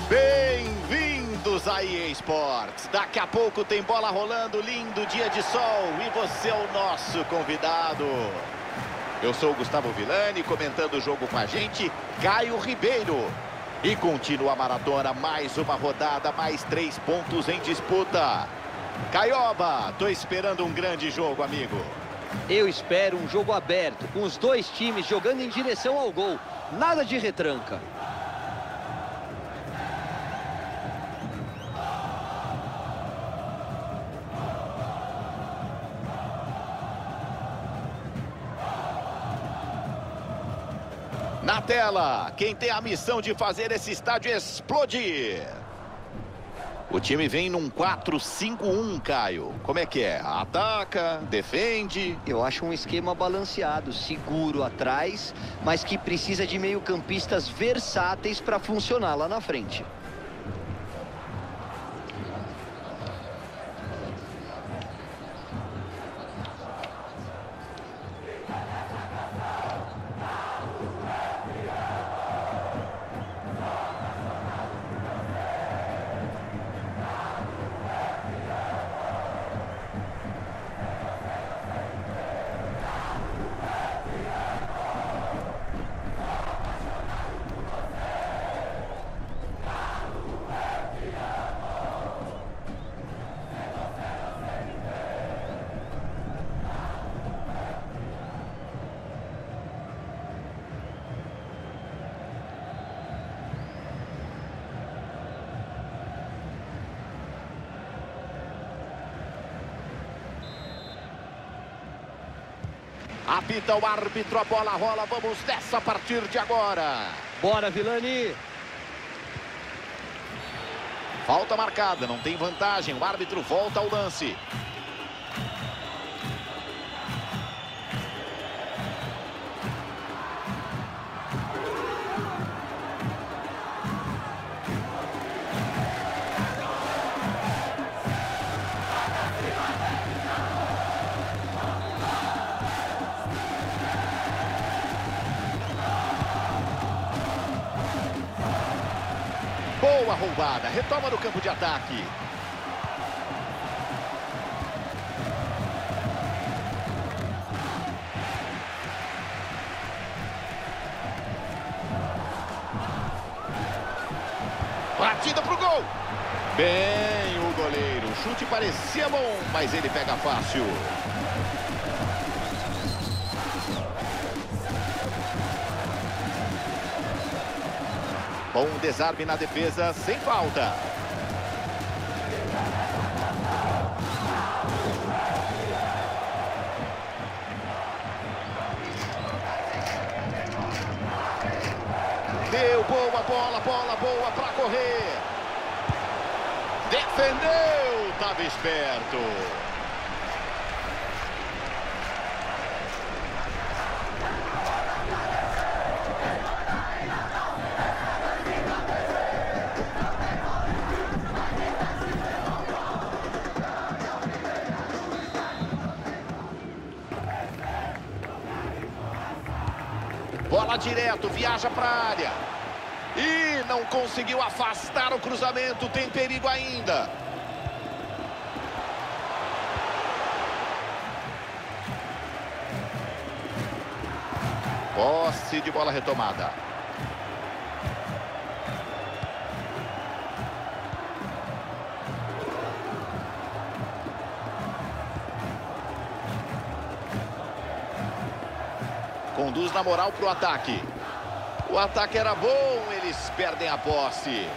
Bem-vindos a EA Sports. Daqui a pouco tem bola rolando, lindo dia de sol e você é o nosso convidado. Eu sou o Gustavo Villani, comentando o jogo com a gente, Caio Ribeiro. E continua a maratona, mais uma rodada, mais 3 pontos em disputa. Caioba, tô esperando um grande jogo, amigo. Eu espero um jogo aberto, com os dois times jogando em direção ao gol. Nada de retranca. Na tela, quem tem a missão de fazer esse estádio explodir. O time vem num 4-5-1, Caio. Como é que é? Ataca, defende? Eu acho um esquema balanceado, seguro atrás, mas que precisa de meio-campistas versáteis para funcionar lá na frente. Apita o árbitro, a bola rola, vamos nessa a partir de agora. Bora, Villani! Falta marcada, não tem vantagem, o árbitro volta ao lance. Boa roubada, retoma no campo de ataque. Batida pro gol. Bem, o goleiro. O chute parecia bom, mas ele pega fácil. Bom desarme na defesa, sem falta. Deu boa bola boa para correr. Defendeu, estava esperto. Bola direto, viaja para a área. E não conseguiu afastar o cruzamento, tem perigo ainda. Posse de bola retomada. Conduz na moral para o ataque. O ataque era bom, eles perdem a posse.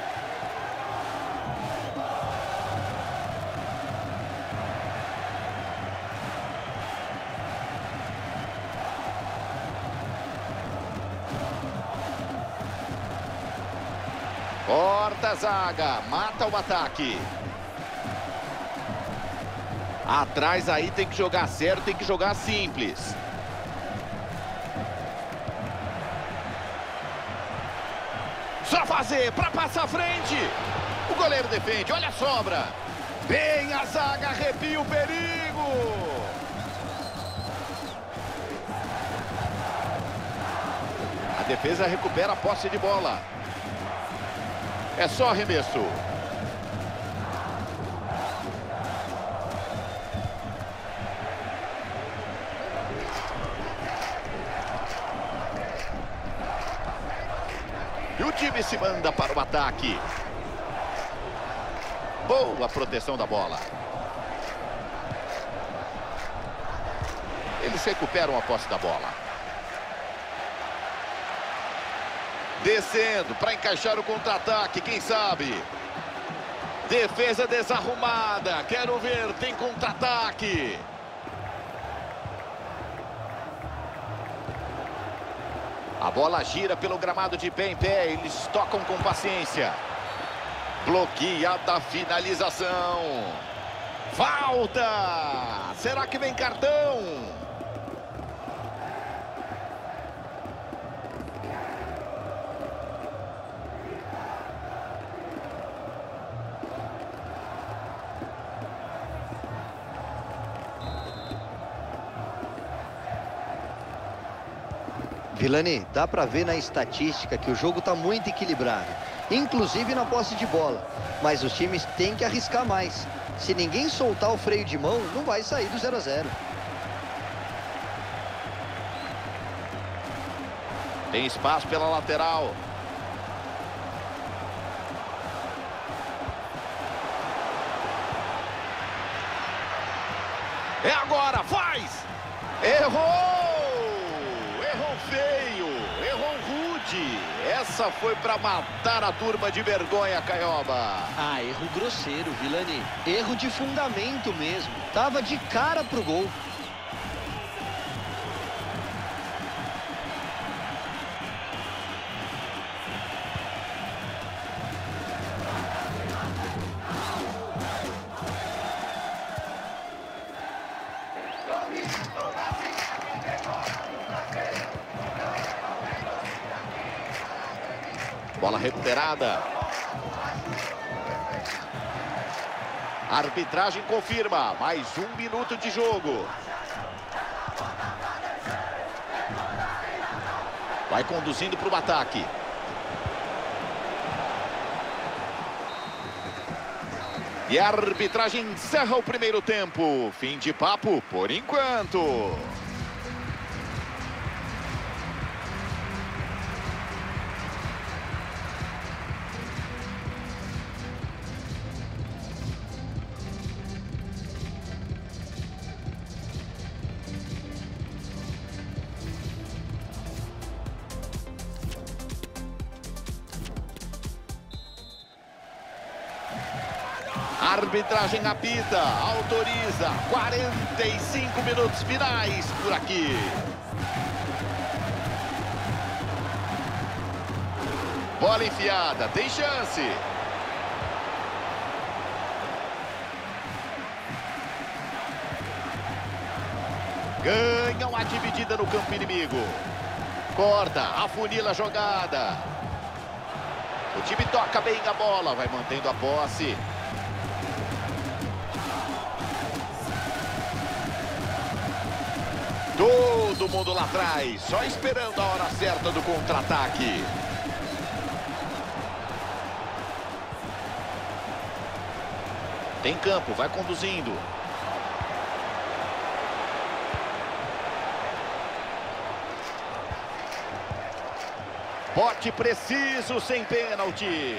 Corta a zaga, mata o ataque. Atrás aí tem que jogar sério, tem que jogar simples. Só fazer para passar à frente. O goleiro defende, olha a sobra. Bem a zaga, arrepia o perigo. A defesa recupera a posse de bola. É só arremesso. E o time se manda para o ataque. Boa proteção da bola. Eles recuperam a posse da bola. Descendo para encaixar o contra-ataque, quem sabe? Defesa desarrumada. Quero ver, tem contra-ataque. A bola gira pelo gramado de pé em pé. Eles tocam com paciência. Bloqueada a finalização. Falta! Será que vem cartão? Vilani, dá pra ver na estatística que o jogo tá muito equilibrado, inclusive na posse de bola. Mas os times têm que arriscar mais. Se ninguém soltar o freio de mão, não vai sair do 0 a 0. Tem espaço pela lateral. É agora, faz! Errou! Errou feio, errou rude. Essa foi para matar a turma de vergonha, Caioba. Ah, erro grosseiro, Vilani. Erro de fundamento mesmo. Tava de cara pro gol. Bola recuperada. A arbitragem confirma. Mais 1 minuto de jogo. Vai conduzindo para o ataque. E a arbitragem encerra o primeiro tempo. Fim de papo por enquanto. A arbitragem apita, autoriza. 45 minutos finais por aqui. Bola enfiada, tem chance. Ganham a dividida no campo inimigo. Corta, afunila a jogada. O time toca bem a bola, vai mantendo a posse. Todo mundo lá atrás, só esperando a hora certa do contra-ataque. Tem campo, vai conduzindo. Bote preciso, sem pênalti.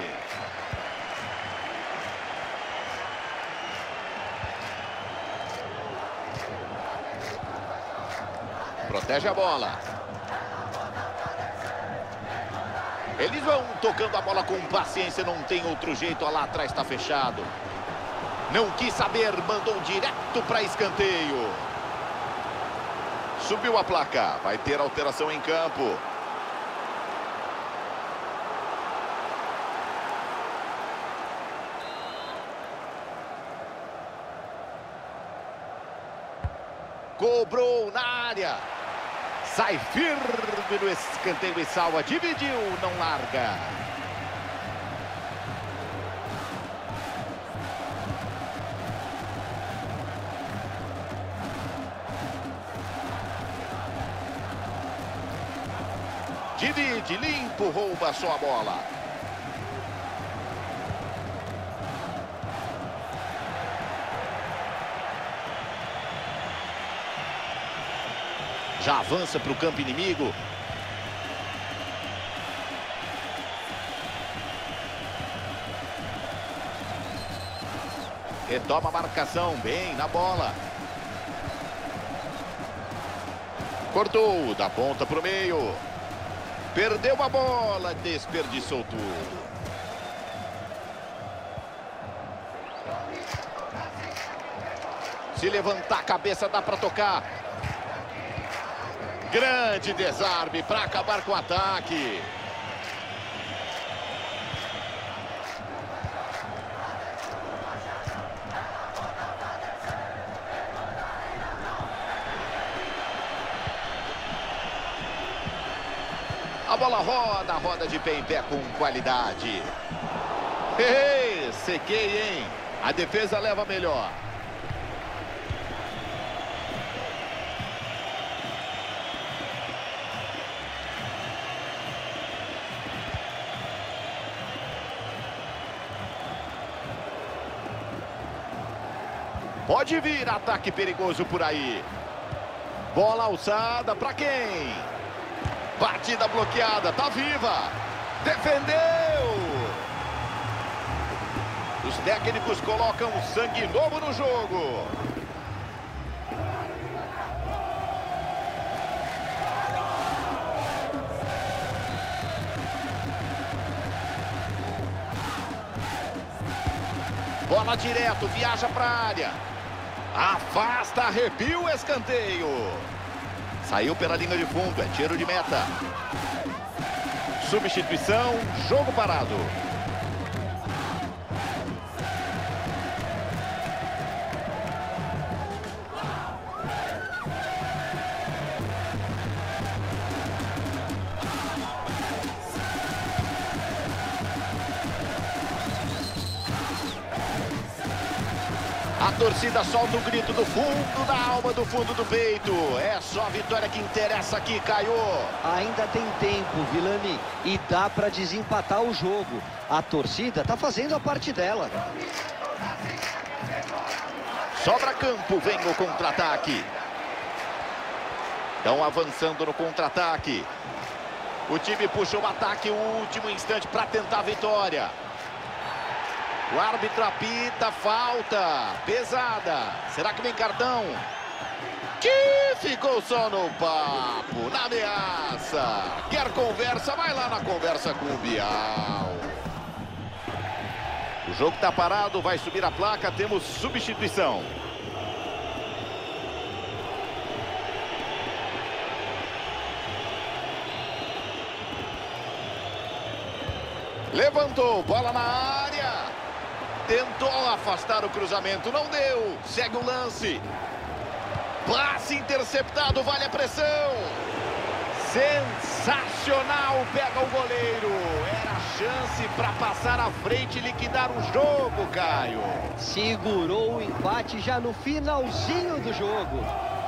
Protege a bola. Eles vão tocando a bola com paciência, não tem outro jeito, lá atrás está fechado. Não quis saber, mandou direto para escanteio. Subiu a placa, vai ter alteração em campo. Cobrou na área. Sai firme no escanteio e salva. Dividiu, não larga. Divide, limpo, rouba só a bola. Já avança para o campo inimigo. Retoma a marcação, bem na bola. Cortou, da ponta para o meio. Perdeu a bola, desperdiçou tudo. Se levantar a cabeça, dá para tocar. Grande desarme para acabar com o ataque. A bola roda de pé em pé com qualidade. Ei, sequei, hein? A defesa leva melhor. Pode vir ataque perigoso por aí. Bola alçada para quem? Batida bloqueada, tá viva. Defendeu. Os técnicos colocam sangue novo no jogo. Bola direto, viaja para a área. Afasta, arrepia o escanteio. Saiu pela linha de fundo, é tiro de meta. Substituição, jogo parado. A torcida solta o grito do fundo da alma, do fundo do peito. É só a vitória que interessa aqui, Caio. Ainda tem tempo, Vilani, e dá para desempatar o jogo. A torcida tá fazendo a parte dela. Sobra campo, vem o contra-ataque. Estão avançando no contra-ataque. O time puxa o ataque o último instante para tentar a vitória. O árbitro apita, falta, pesada. Será que vem cartão? Que ficou só no papo, na ameaça. Quer conversa? Vai lá na conversa com o Bial. O jogo tá parado, vai subir a placa, temos substituição. Levantou, bola na área. Tentou afastar o cruzamento, não deu. Segue o lance. Passe interceptado, vale a pressão. Sensacional, pega o goleiro. Era a chance para passar à frente e liquidar o jogo, Caio. Segurou o empate já no finalzinho do jogo.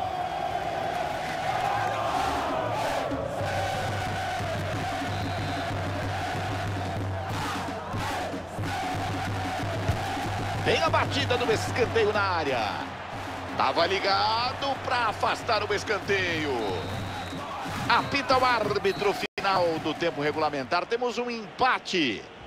Tem a batida do escanteio na área. Tava ligado para afastar o escanteio. Apita o árbitro, final do tempo regulamentar. Temos um empate.